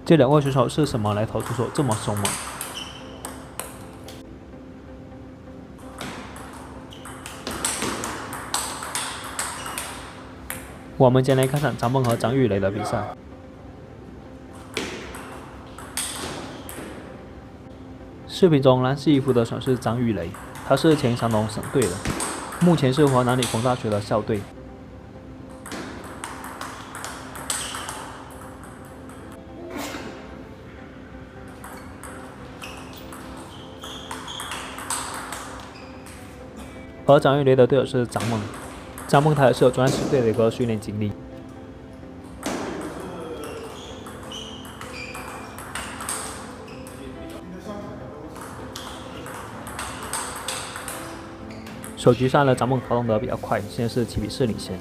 这两位选手是什么来投出手这么凶猛？我们先来看看张梦和张玉雷的比赛。视频中蓝色衣服的选手是张玉雷，他是前山东省队的，目前是华南理工大学的校队。而张玉雷的队友是张梦，张梦他也是有专业队的一个训练经历。首局上呢，张梦发动得比较快，现在是7比4领先。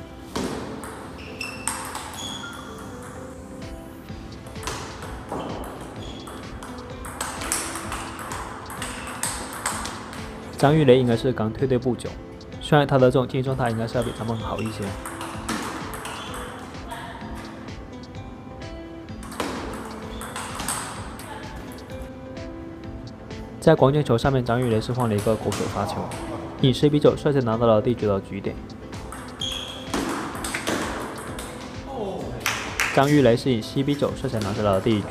张玉雷应该是刚退队不久，虽然他的这种竞技状态应该是要比张梦好一些。在关键球上面，张玉雷是换了一个狗手发球，以10比9率先拿到了第一局的局点。张玉雷是以7比9率先拿下了第一局。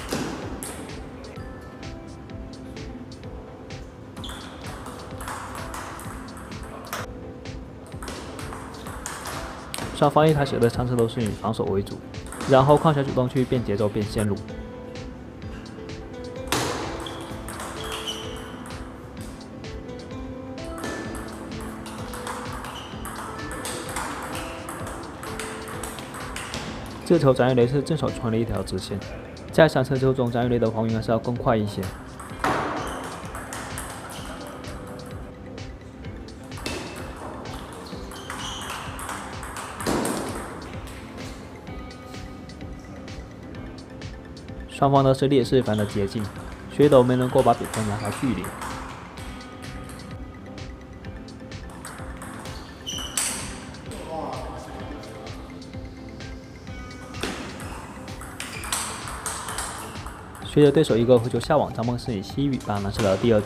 双方一开始的尝试都是以防守为主，然后况且主动去变节奏变线路。这球张玉雷是正手穿了一条直线，在3次球中，张玉雷的防御应该是要更快一些。双方的实力也是非常的接近，谁都没能够把比分拉开距离。随着对手一个回球下网，张梦是以7比8拿下了第二局。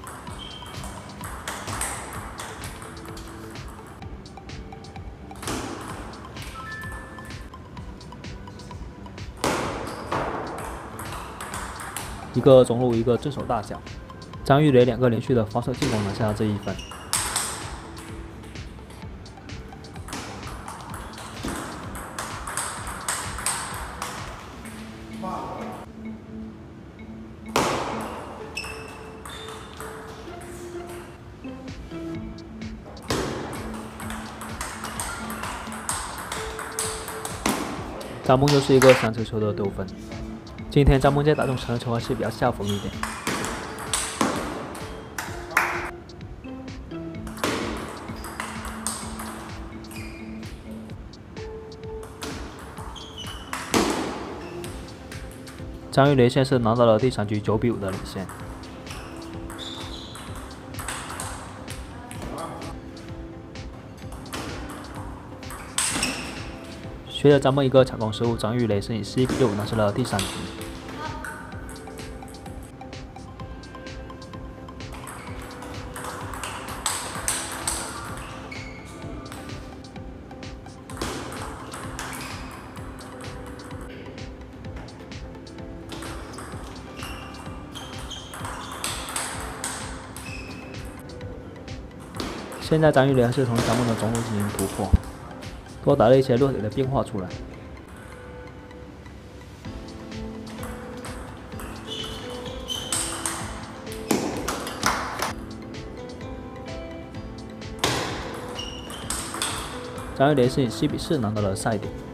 一个中路，一个正手大脚，张玉雷2个连续的防守进攻拿下了这一分。张梦又是一个3次球的得分。今天张梦在打中3次球还是比较下风一点。张玉雷现在是拿到了第3局9比5的领先。随着张梦一个抢攻失误，张玉雷是以11比6拿下了第3局。现在张玉雷还是从张梦的中路进行突破，多打了一些落点的变化出来。张玉雷是以7比4拿到了赛点。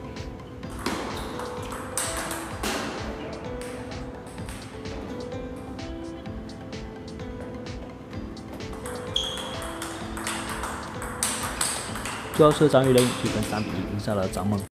最后是张玉雷以局分3比1赢下了张梦。